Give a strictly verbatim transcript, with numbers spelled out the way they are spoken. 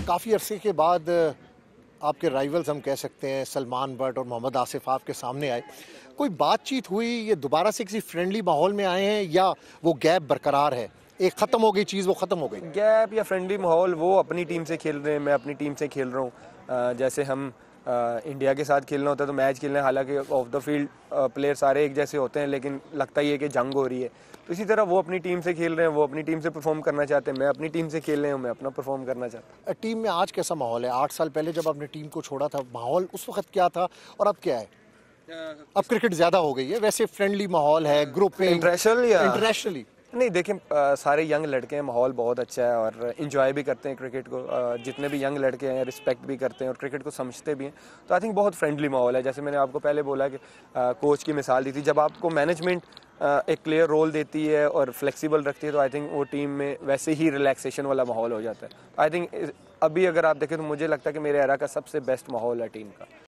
काफ़ी अरसे के बाद आपके राइवल्स हम कह सकते हैं सलमान बट और मोहम्मद आसिफ आपके सामने आए, कोई बातचीत हुई? ये दोबारा से किसी फ्रेंडली माहौल में आए हैं या वो गैप बरकरार है? एक ख़त्म हो गई चीज़, वो ख़त्म हो गई। गैप या फ्रेंडली माहौल, वो अपनी टीम से खेल रहे हैं, मैं अपनी टीम से खेल रहा हूँ। जैसे हम आ, इंडिया के साथ खेलना होता है तो मैच खेलना है, हालांकि ऑफ द फील्ड प्लेयर सारे एक जैसे होते हैं, लेकिन लगता ही है कि जंग हो रही है। तो इसी तरह वो अपनी टीम से खेल रहे हैं, वो अपनी टीम से परफॉर्म करना चाहते हैं, मैं अपनी टीम से खेल रहे हूँ, मैं अपना परफॉर्म करना चाहता हूँ। टीम में आज कैसा माहौल है? आठ साल पहले जब आपने टीम को छोड़ा था, माहौल उस वक्त क्या था और अब क्या है? अब क्रिकेट ज़्यादा हो गई है, वैसे फ्रेंडली माहौल है, ग्रुपिंग, इंटरनेशनल या इंटरनेशनली? नहीं, देखें, सारे यंग लड़के हैं, माहौल बहुत अच्छा है और इन्जॉय भी करते हैं क्रिकेट को। आ, जितने भी यंग लड़के हैं रिस्पेक्ट भी करते हैं और क्रिकेट को समझते भी हैं। तो आई थिंक बहुत फ्रेंडली माहौल है। जैसे मैंने आपको पहले बोला कि आ, कोच की मिसाल दी थी, जब आपको मैनेजमेंट एक क्लियर रोल देती है और फ्लेक्सिबल रखती है तो आई थिंक वो टीम में वैसे ही रिलैक्सेशन वाला माहौल हो जाता है। आई थिंक अभी अगर आप देखें तो मुझे लगता है कि मेरे एरा का सबसे बेस्ट माहौल है टीम का।